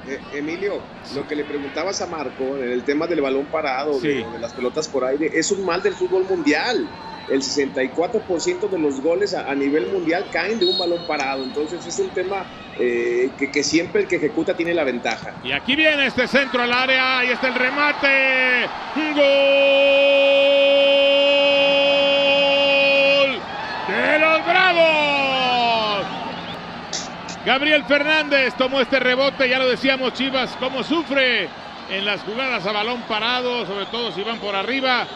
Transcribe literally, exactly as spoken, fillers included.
eh, Emilio, lo que le preguntabas a Marco en el tema del balón parado, Sí. de, de las pelotas por aire, es un mal del fútbol mundial. El sesenta y cuatro por ciento de los goles a, a nivel mundial caen de un balón parado. Entonces es un tema eh, que, que siempre el que ejecuta tiene la ventaja. Y aquí viene este centro al área, y está el remate. ¡Gol! ¡De los Bravos! Gabriel Fernández tomó este rebote, ya lo decíamos, Chivas, cómo sufre en las jugadas a balón parado, sobre todo si van por arriba.